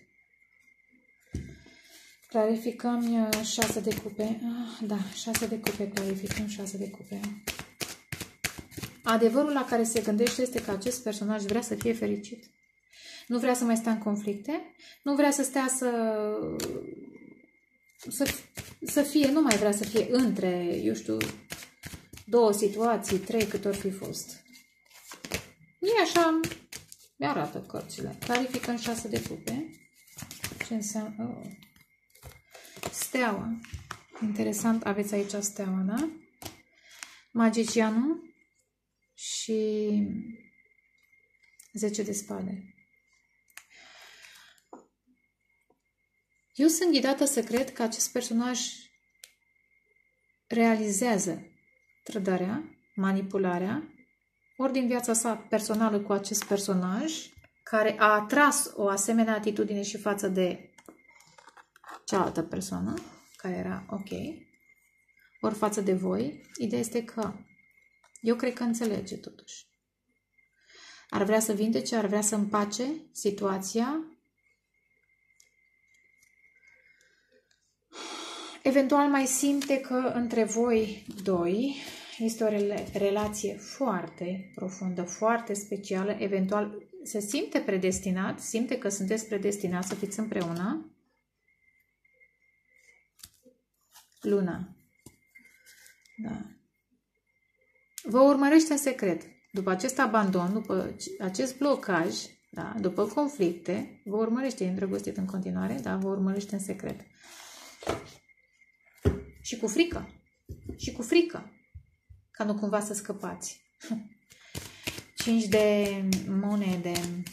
Clarificăm șase de cupe. Ah, da, șase de cupe, clarificăm șase de cupe. Adevărul la care se gândește este că acest personaj vrea să fie fericit. Nu vrea să mai stea în conflicte, nu vrea să stea să, să, să fie, nu mai vrea să fie între, eu știu, două situații, trei, cât ori fi fost. E așa, mi-arată cărțile. Clarificăm șase de cupe. Ce înseamnă? Oh. Steaua. Interesant, aveți aici steaua, da? Magicianul și zece de spade. Eu sunt ghidată să cred că acest personaj realizează trădarea, manipularea, ori din viața sa personală cu acest personaj, care a atras o asemenea atitudine și față de cealaltă persoană, care era ok, ori față de voi. Ideea este că eu cred că înțelege totuși. Ar vrea să vindece, ar vrea să împace situația. Eventual mai simte că între voi doi este o rela relație foarte profundă, foarte specială. Eventual se simte predestinat, simte că sunteți predestinați să fiți împreună. Luna. Da. Vă urmărește în secret. După acest abandon, după acest blocaj, da, după conflicte, vă urmărește, e îndrăgostit în continuare, da, vă urmărește în secret. Și cu frică. Și cu frică. Ca nu cumva să scăpați. Cinci de monede.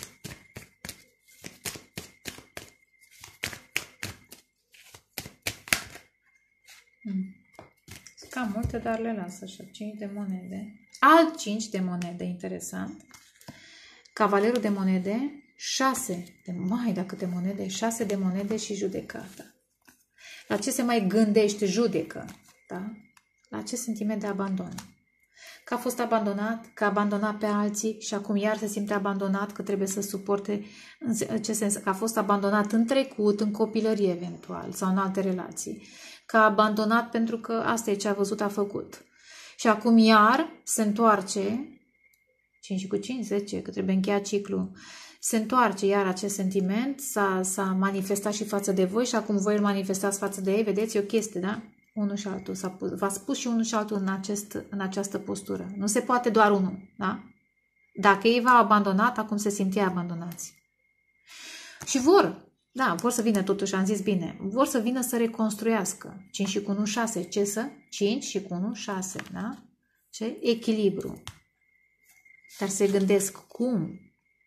Hmm. Sunt cam multe, dar le las așa. Cinci de monede. Alt cinci de monede, interesant. Cavalerul de monede. Șase. De, mai, da câte monede. Șase de monede și judecata. La ce se mai gândește? Judecă. Da? La ce sentiment de abandon? Că a fost abandonat, că a abandonat pe alții și acum iar se simte abandonat, că trebuie să suporte, în ce sens? Că a fost abandonat în trecut, în copilărie eventual sau în alte relații. Că a abandonat pentru că asta e ce a văzut, a făcut. Și acum iar se întoarce, cinci cu cinci, zece, că trebuie încheiat ciclul, se întoarce iar acest sentiment, s-a manifestat și față de voi și acum voi îl manifestați față de ei, vedeți, e o chestie, da? Unul și altul s-a pus, v-ați pus și unul și altul în, acest, în această postură. Nu se poate doar unul, da? Dacă ei v-au abandonat, acum se simte abandonați. Și vor, Da, vor să vină totuși, am zis bine. Vor să vină să reconstruiască. cinci și cu unu, șase. Ce să? cinci și cu unu, șase. Da? Ce? Echilibru. Dar se gândesc cum?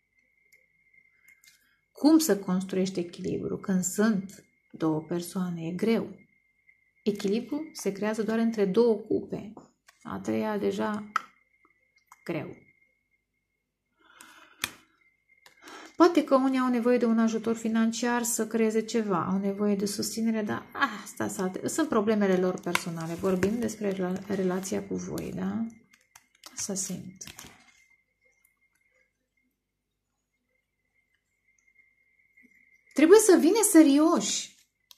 Cum să construiești echilibru când sunt două persoane? E greu. Echilibru se creează doar între două cupe. A treia deja greu. Poate că unii au nevoie de un ajutor financiar să creeze ceva, au nevoie de susținere, dar asta sunt, sunt problemele lor personale. Vorbim despre rela relația cu voi, da? Să simt. Trebuie să vină serioși.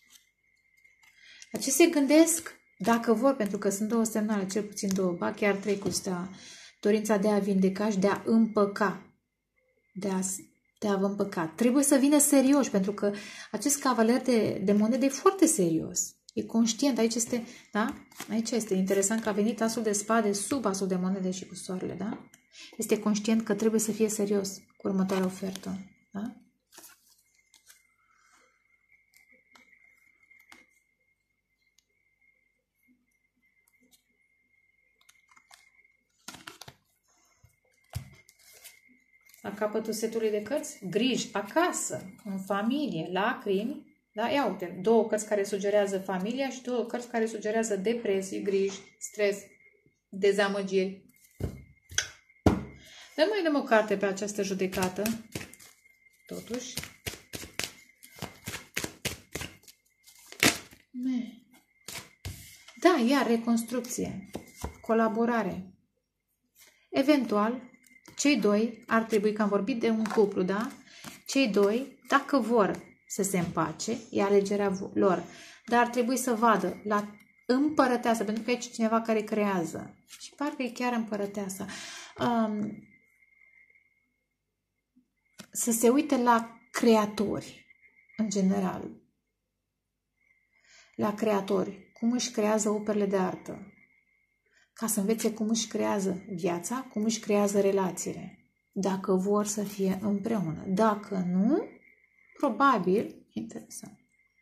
La ce se gândesc? Dacă vor, pentru că sunt două semnale, cel puțin două, ba chiar trei cu stea, dorința de a vindeca și de a împăca. De a, de a vă împăca. Trebuie să vină serioși, pentru că acest cavaler de, de monede e foarte serios. E conștient. Aici este, da? Aici este interesant că a venit asul de spade sub asul de monede și cu soarele, da? Este conștient că trebuie să fie serios cu următoarea ofertă, da? La capătul setului de cărți, griji acasă, în familie, lacrimi, da? Ia uite, două cărți care sugerează familia și două cărți care sugerează depresii, griji, stres, dezamăgiri. Dă mai dăm o carte pe această judecată, totuși. Da, iar reconstrucție, colaborare. Eventual, cei doi ar trebui, că am vorbit de un cuplu, da? Cei doi, dacă vor să se împace, e alegerea lor. Dar ar trebui să vadă la împărăteasa, pentru că aici e cineva care creează. Și parcă e chiar împărăteasa. Um, să se uite la creatori, în general. La creatori. Cum își creează operele de artă. Ca să învețe cum își creează viața, cum își creează relațiile. Dacă vor să fie împreună. Dacă nu, probabil, interesant.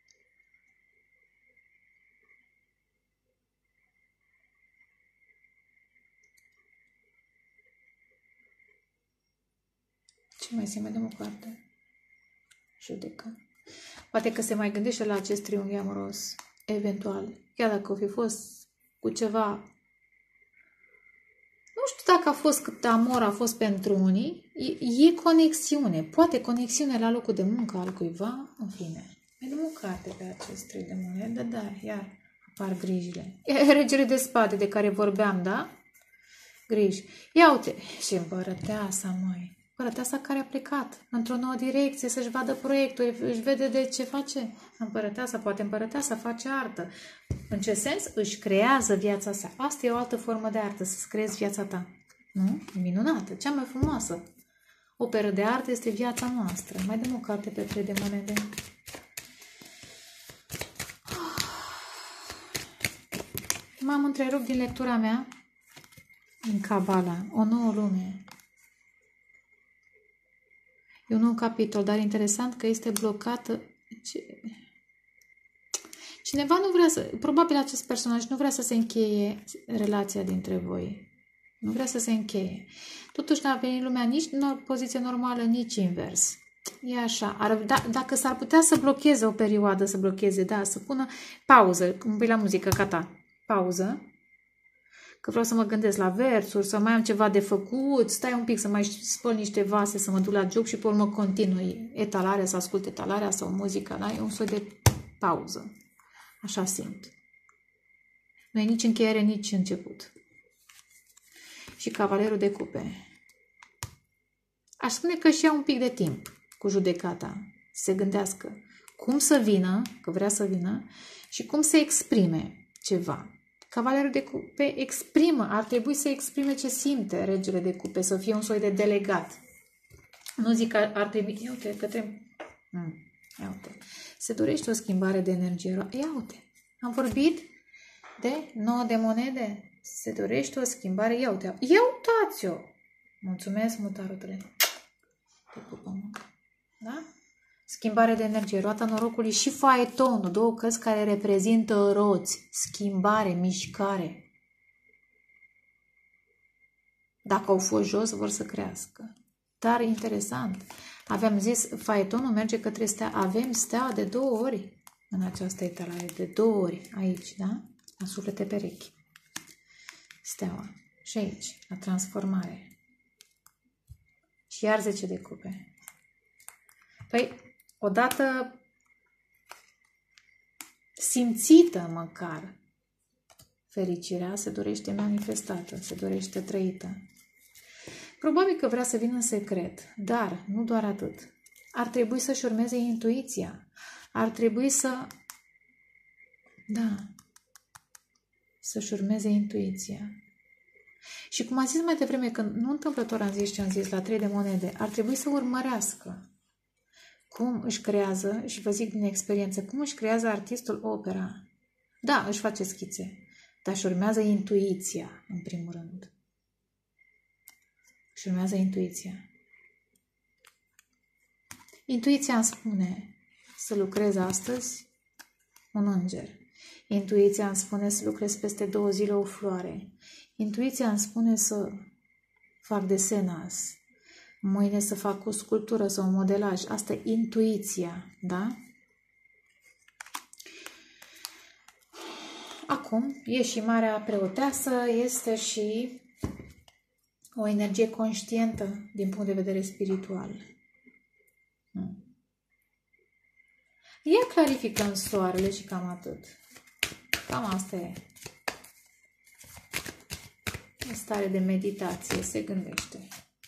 Ce mai se mai dăm o carte? Judecă. Poate că se mai gândește la acest triunghi amoros. Eventual. Chiar dacă o fi fost cu ceva... Nu știu dacă a fost cât amor a fost pentru unii. E, e conexiune. Poate conexiune la locul de muncă al cuiva. În fine. Mai dăm o carte pe acest trei de monede. Da, da, iar apar grijile. E regele de spade de care vorbeam, da? Griji. Ia uite. Și împărăteasa, măi. Împărăteasa care a plecat într-o nouă direcție să-și vadă proiectul, își vede de ce face împărăteasa, poate împărăteasa face artă. În ce sens? Își creează viața sa. Asta e o altă formă de artă, să-ți creezi viața ta. Nu? E minunată, cea mai frumoasă operă de artă este viața noastră. Mai dăm o carte pe trei de monede. M-am întrerupt din lectura mea în Cabala, o nouă lume. E un nou capitol, dar interesant că este blocată. Cineva nu vrea să... Probabil acest personaj nu vrea să se încheie relația dintre voi. Nu vrea să se încheie. Totuși n-a venit lumea nici în poziție normală, nici invers. E așa. Ar, da, dacă s-ar putea să blocheze o perioadă, să blocheze, da, să pună pauză, cum pui la muzică, ca ta. Pauză. Că vreau să mă gândesc la versuri, să mai am ceva de făcut, stai un pic să mai spăl niște vase, să mă duc la job și pe urmă continui etalarea, să ascult etalarea sau muzica, da? E un soi de pauză. Așa simt. Nu e nici încheiere, nici început. Și cavalerul de cupe. Aș spune că și ia un pic de timp cu judecata. Să se gândească cum să vină, că vrea să vină, și cum să exprime ceva. Cavalerul de cupe exprimă, ar trebui să exprime ce simte regele de cupe, să fie un soi de delegat. Nu zic că ar trebui... Ia uite, către... Hmm, ia uite. Se dorește o schimbare de energie. Ia uite. Am vorbit de nouă de monede. Se dorește o schimbare. Ia uite. Ia uitați-o. Mulțumesc, mutarutele. Te pupă, mă. Da? Schimbare de energie, roata norocului și faetonul, două cărți care reprezintă roți, schimbare, mișcare. Dacă au fost jos, vor să crească. Dar interesant, aveam zis, faetonul merge către stea, avem stea de două ori în această etalare, de două ori aici, da? La suflete perechi. Steaua. Și aici, la transformare. Și iar zece de cupe. Păi, odată simțită măcar, fericirea se dorește manifestată, se dorește trăită. Probabil că vrea să vină în secret, dar nu doar atât. Ar trebui să-și urmeze intuiția. Ar trebui să... Da. Să-și urmeze intuiția. Și cum am zis mai devreme, când nu întâmplător am zis ce am zis la trei de monede, ar trebui să urmărească cum își creează, și vă zic din experiență, cum își creează artistul opera. Da, își face schițe, dar își urmează intuiția, în primul rând. Își urmează intuiția. Intuiția îmi spune să lucrez astăzi un înger. Intuiția îmi spune să lucrez peste două zile o floare. Intuiția îmi spune să fac desen azi. Mâine să fac o sculptură sau un modelaj. Asta e intuiția, da? Acum, e și Marea Preoteasă, este și o energie conștientă din punct de vedere spiritual. Ea clarifică în soarele și cam atât. Cam asta e. În stare de meditație, se gândește.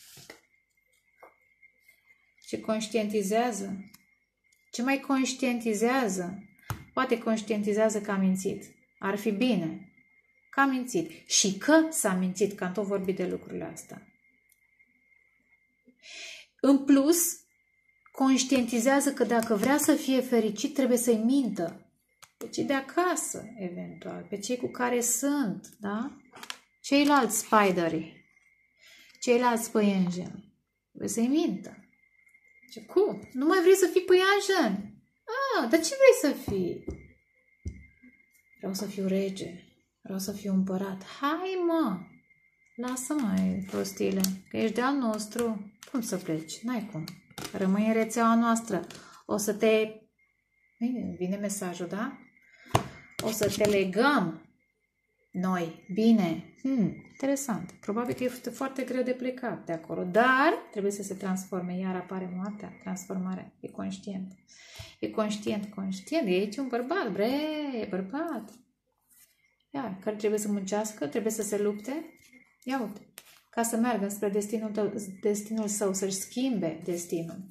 Ce conștientizează? Ce mai conștientizează? Poate conștientizează că a mințit. Ar fi bine că a mințit. Și că s-a mințit, că am tot vorbit de lucrurile astea. În plus, conștientizează că dacă vrea să fie fericit, trebuie să-i mintă. Pe cei de acasă, eventual, pe cei cu care sunt, da? Ceilalți spideri, ceilalți păienjeni, trebuie să-i mintă. Ce, cum? Nu mai vrei să fii păianjen? Ah, dar ce vrei să fii? Vreau să fiu rege, vreau să fiu împărat. Hai, mă, lasă mai prostiile, că ești de al nostru. Cum să pleci? N-ai cum. Rămâi în rețeaua noastră. O să te... Bine, vine mesajul, da? O să te legăm noi. Bine. Hmm, interesant. Probabil că e foarte greu de plecat de acolo, dar trebuie să se transforme. Iar apare moartea, transformarea. E conștient. E conștient, conștient. E aici un bărbat, bre, e bărbat. Iar, care trebuie să muncească, trebuie să se lupte. Ia uite. Ca să meargă spre destinul, tău, destinul său, să-și schimbe destinul.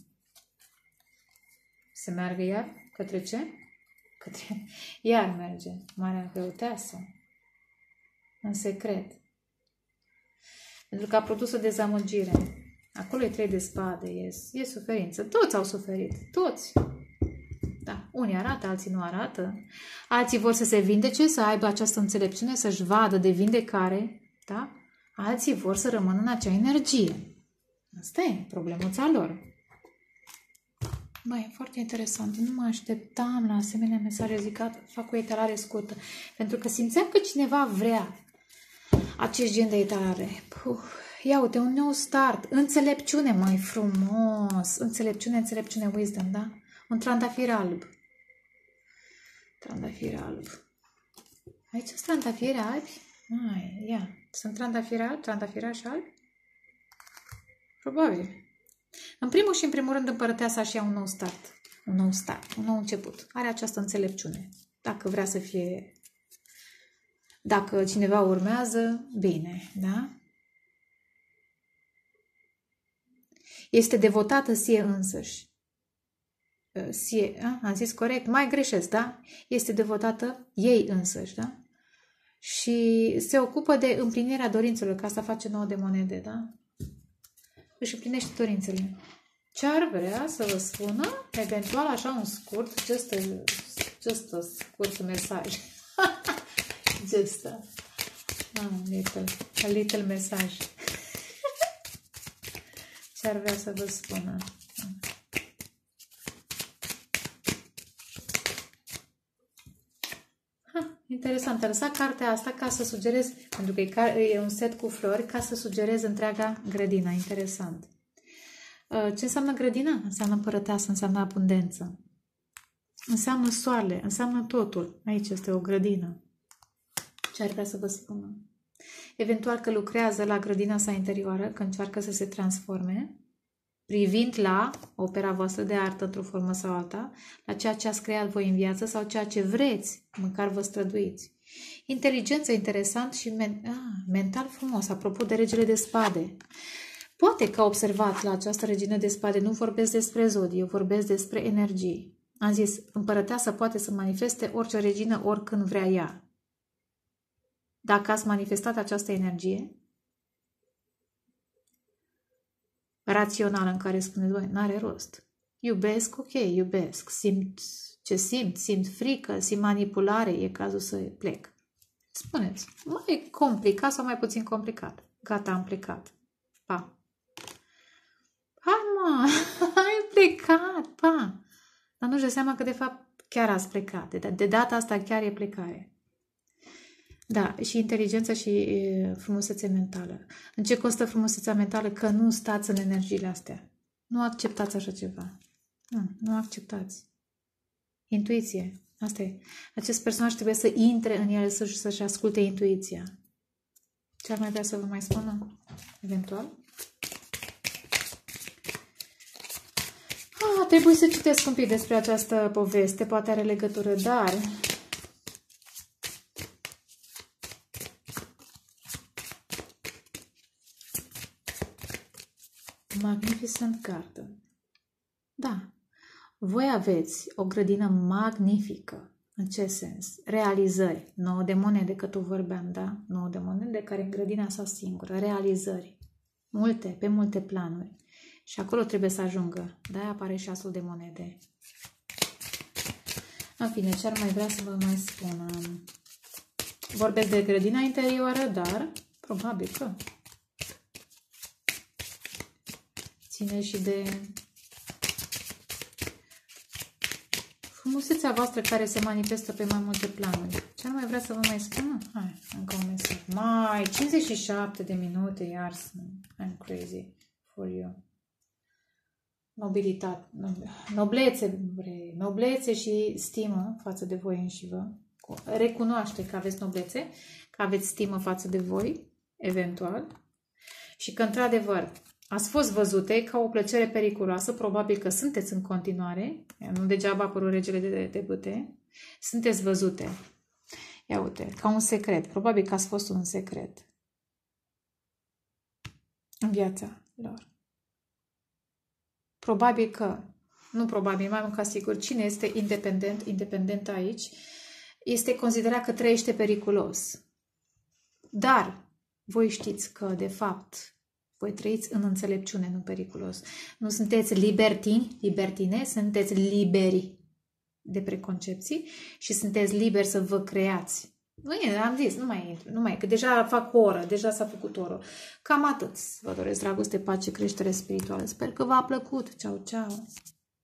Să meargă iar către ce? Către... Iar merge Marea Preoteasă. În secret. Pentru că a produs o dezamăgire. Acolo e trei de spade, e, e suferință. Toți au suferit, toți. Da, unii arată, alții nu arată. Alții vor să se vindece, să aibă această înțelepciune, să-și vadă de vindecare, da? Alții vor să rămână în acea energie. Asta e problemuța lor. Băi, e foarte interesant. Nu mă așteptam la asemenea mesaje. Zic că fac o etalare scurtă. Pentru că simțeam că cineva vrea acest gen de etalare. Puh. Ia uite, un nou start. Înțelepciune, mai frumos. Înțelepciune, înțelepciune, wisdom, da? Un trandafir alb. Trandafir alb. Aici sunt trandafiri albi? Ai, ia. Sunt trandafiri albi, trandafirași albi? Probabil. În primul și în primul rând împărăteasa și ia un nou start. Un nou start, un nou început. Are această înțelepciune. Dacă vrea să fie... Dacă cineva urmează, bine, da? Este devotată sie însăși. Sie, a, am zis corect? Mai greșesc, da? Este devotată ei însăși, da? Și se ocupă de împlinirea dorințelor, că asta face nouă de monede, da? Își împlinește dorințele. Ce ar vrea să vă spună? Eventual așa un scurt, just a, just a scurt mesaj. Just a, a little, a little mesaj. Ce ar vrea să vă spună? Interesant. Am lăsat cartea asta ca să sugerez, pentru că e un set cu flori, ca să sugerez întreaga grădină. Interesant. Ce înseamnă grădina? Înseamnă împărăteasă, înseamnă abundență. Înseamnă soarele, înseamnă totul. Aici este o grădină. Ce ar vrea să vă spună? Eventual că lucrează la grădina sa interioară, că încearcă să se transforme, privind la opera voastră de artă într-o formă sau alta, la ceea ce ați creat voi în viață sau ceea ce vreți, măcar vă străduiți. Inteligență interesant și men ah, mental frumos, apropo de regele de spade. Poate că observați la această regină de spade, nu vorbesc despre zodie, vorbesc despre energii. Am zis, împărăteasa poate să manifeste orice regină oricând vrea ea. Dacă ați manifestat această energie rațională în care spuneți, voi, n-are rost. Iubesc, ok, iubesc. Simt ce simt, simt frică, simt manipulare, e cazul să plec. Spuneți, mai complicat sau mai puțin complicat? Gata, am plecat. Pa! Hai mă, ai plecat, pa! Dar nu-și dă seama că de fapt chiar ați plecat. De, de data asta chiar e plecare. Da, și inteligența și e, frumusețe mentală. În ce constă frumusețea mentală? Că nu stați în energiile astea. Nu acceptați așa ceva. Nu, nu acceptați. Intuiție. Asta e. Acest personaj trebuie să intre în el, să-și să asculte intuiția. Ce ar mai vrea să vă mai spună? Eventual? Ah, trebuie să citesc un pic despre această poveste. Poate are legătură, dar... Magnificent Garden. Da. Voi aveți o grădină magnifică. În ce sens? Realizări. nouă de monede, că tu vorbeam, da? nouă de monede care în grădina sa singură. Realizări. Multe, pe multe planuri. Și acolo trebuie să ajungă. De-aia apare și asul de monede. În fine, ce ar mai vrea să vă mai spun? Vorbesc de grădina interioară, dar probabil că ține și de frumusețea voastră care se manifestă pe mai multe planuri. Ce ar mai vrea să vă mai spun? Hai, încă un mesaj. Mai, cincizeci și șapte de minute, iar sunt. I'm crazy for you. Nobilitate, noblețe, noblețe și stimă față de voi înși vă. Recunoaște că aveți noblețe, că aveți stimă față de voi, eventual, și că, într-adevăr, ați fost văzute ca o plăcere periculoasă, probabil că sunteți în continuare, nu degeaba a apărut regele de, de bâte, sunteți văzute, ia uite, ca un secret, probabil că ați fost un secret în viața lor. Probabil că, nu probabil, mai mult ca sigur, cine este independent, independent aici, este considerat că trăiește periculos. Dar voi știți că, de fapt, voi trăiți în înțelepciune, nu periculos. Nu sunteți libertini, libertine, sunteți liberi de preconcepții și sunteți liberi să vă creați. Nu e, am zis, nu mai intru, nu mai, că deja fac o oră, deja s-a făcut o oră. Cam atât. Vă doresc dragoste, pace, creștere spirituală. Sper că v-a plăcut. Ceau, ceau!